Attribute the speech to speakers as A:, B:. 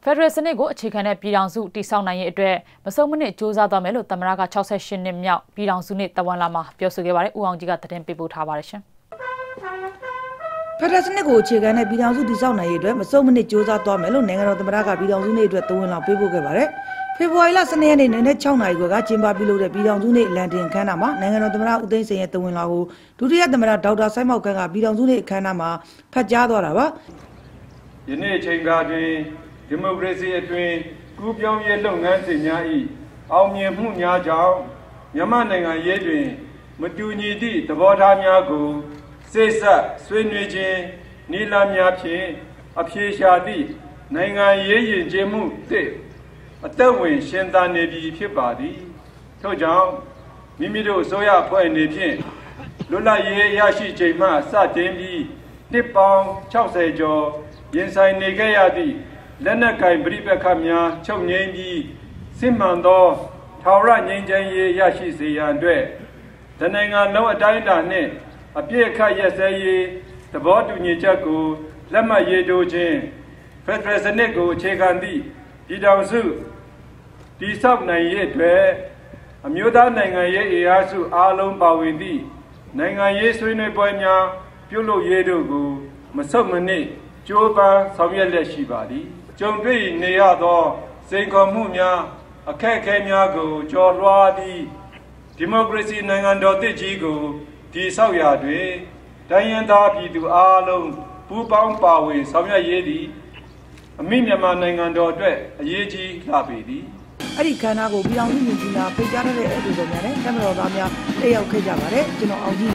A: Federation ကိုအခြေခံတဲ့ပြည်ထောင်စုတည်ဆောက်နိုင်ရေးအတွက်မဆုံးမနစ်စ조사သွားမယ်လို့သမ္မတက68နှစ်မြောက်ပြည်ထောင်စုနှစ်တဝန်လာမှာပြောဆိုခဲ့ပါတယ်။ဦးအောင်ကြီးကသတင်းပေးပို့ထားပါတယ်ရှင်
B: ။ Federation ကိုအခြေခံတဲ့ပြည်ထောင်စုတည်ဆောက်နိုင်ရေးအတွက်မဆုံးမနစ်စ조사သွားမယ်လို့နိုင်ငံတော်သမ္မတကပြည်ထောင်စုနှစ်အတွက်တဝန်လာပေးပို့ခဲ့ပါတယ်။ဖေဖော်ဝါရီလ12ရက်နေ့နံနက်6နာရီကကျင်းပပြုလုပ်တဲ့ပြည်ထောင်စုနှစ်လန်ဒင်ခန်းနာမှာနိုင်ငံတော်သမ္မတဦးသိန်းစိန်ရဲ့တဝန်လာကိုဒုတိယသမ္မတဒေါက်တာစိုင်းမောက်ကန်းကပြည်ထောင်စုနှစ်အခမ်းအနားမှာဖတ်ကြားသွားတာပါ
C: ။ယနေ့အချိန်ကားတွင်ဒီမိုကရေစီအတွင်းကူးပြောင်းရေးလုပ်ငန်းစဉ်များ၏အောင်မြင်မှုများကြောင့်မြန်မာနိုင်ငံရေးတွင်မတူညီသည့်သဘောထားများကိုစိတ်ဆက်ဆွေးနွေးခြင်းနိလမ်းများဖြင့်အဖြေရှာသည့်နိုင်ငံရေးယဉ်ကျေးမှုသည့်အသက်ဝင်ရှင်သန်နေပြီဖြစ်ပါသည်ထို့ကြောင့်မိမိတို့အစိုးရအဖွဲ့အနေဖြင့်လွတ်လပ်ရေးရရှိချိန်မှစတင်ပြီးနှစ်ပေါင်း60ကျော်ရင်ဆိုင်နေခဲ့ရသည့်လက်နက်ကင်ပဋိပက္ခများချုပ်ငြိမ်းပြီးစစ်မှန်သောထာဝရငြိမ်းချမ်းရေးရရှိစေရန်အတွက်တနိုင်ငံလုံးအတိုင်းအတာနှင့်အပြည့်အခတ်ရက်စဲရေးသဘောတူညီချက်ကိုလက်မှတ်ရေးထိုးခြင်းဖက်ဒရယ်စနစ်ကိုအခြေခံသည့်ပြည်ထောင်စုတည်ဆောက်နိုင်ရေးအတွက်အမျိုးသားနိုင်ငံရေးအင်အားစုအားလုံးပါဝင်သည့်နိုင်ငံရေးဆွေးနွေးပွဲများပြုလုပ်ရေးတို့ကိုမဆုတ်မနစ်ကြိုးပမ်းဆောင်ရွက်လျက်ရှိပါသည်ကြုံတွေ့နေရသောစိန်ခေါ်မှုများအခက်အခဲများကိုကျော်လွှားပြီးဒီမိုကရေစီနိုင်ငံတော်သစ်ကြီးကိုတည်ဆောက်ရာတွင်တိုင်းရင်းသားပြည်သူအားလုံးပူးပေါင်းပါဝင်ဆောင်ရွက်ရေးသည်အမိမြန်မာနိုင်ငံတော်အတွက်အရေးကြီးလာပေသည်
B: အဲ့ဒီခန္ဓာကိုပြည်အောင်စုမြင့်ကြီးများဖိတ်ကြားတဲ့အဲ့ဒီလိုများနဲ့တမတော်သားများတက်ရောက်ခဲ့ကြပါတယ်ကျွန်တော်အောင်ကြီး